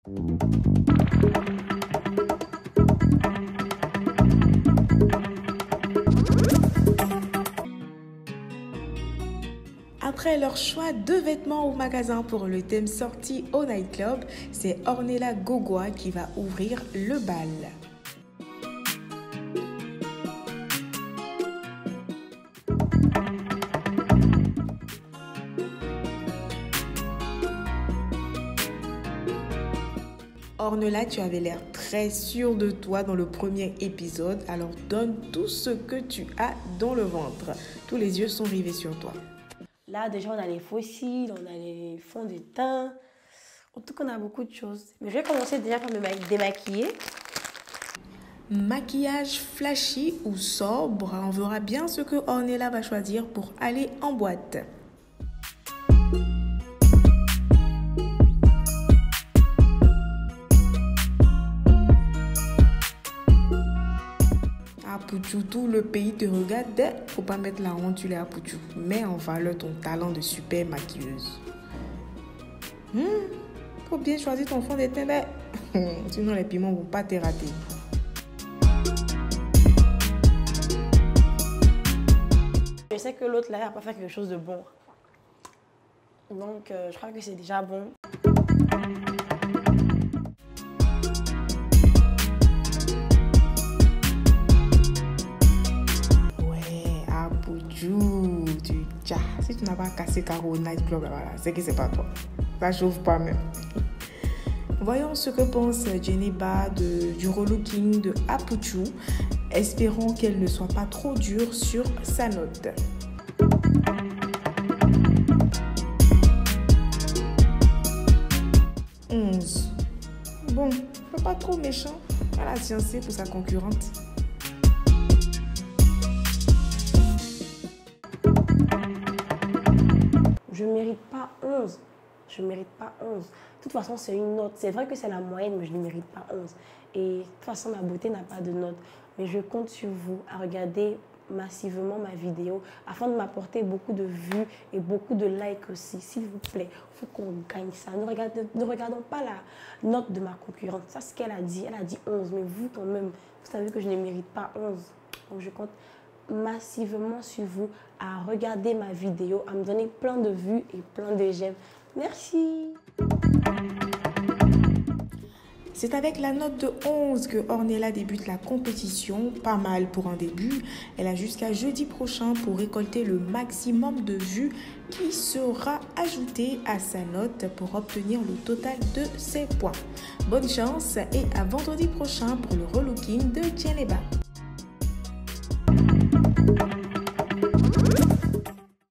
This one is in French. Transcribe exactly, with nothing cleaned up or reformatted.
Après leur choix de vêtements au magasin pour le thème sorti au nightclub, c'est Ornella Gogoa qui va ouvrir le bal. Ornella, tu avais l'air très sûre de toi dans le premier épisode, alors donne tout ce que tu as dans le ventre. Tous les yeux sont rivés sur toi. Là, déjà, on a les fossiles, on a les fonds de teint. En tout cas, on a beaucoup de choses. Mais je vais commencer déjà par me démaquiller. Maquillage flashy ou sobre, on verra bien ce que Ornella va choisir pour aller en boîte. Apoutou, tout le pays te regarde. Faut pas mettre la honte, tu l'es Apoutou. Mets en valeur ton talent de super maquilleuse. Hmm, faut bien choisir ton fond de teint, là. Sinon les piments vont pas te rater. Je sais que l'autre là, il va pas faire quelque chose de bon. Donc, euh, je crois que c'est déjà bon. Tu, tcha, si tu n'as pas cassé Caro au nightclub, voilà, c'est que c'est pas toi. Ça chauffe pas même. Voyons ce que pense Djeneba de, du relooking de Apoutou. Espérons qu'elle ne soit pas trop dure sur sa note. onze. Bon, pas trop méchant. Elle a sciencé pour sa concurrente. Je ne mérite pas onze. Je ne mérite pas onze. De toute façon, c'est une note. C'est vrai que c'est la moyenne, mais je ne mérite pas onze. Et de toute façon, ma beauté n'a pas de note. Mais je compte sur vous à regarder massivement ma vidéo afin de m'apporter beaucoup de vues et beaucoup de likes aussi. S'il vous plaît, il faut qu'on gagne ça. Ne regardons, ne regardons pas la note de ma concurrente. Ça, c'est ce qu'elle a dit. Elle a dit onze. Mais vous, quand même, vous savez que je ne mérite pas onze. Donc, je compte massivement sur vous à regarder ma vidéo, à me donner plein de vues et plein de j'aime. Merci. C'est avec la note de onze que Ornella débute la compétition. Pas mal pour un début. Elle a jusqu'à jeudi prochain pour récolter le maximum de vues qui sera ajouté à sa note pour obtenir le total de ses points. Bonne chance et à vendredi prochain pour le relooking de Djeneba.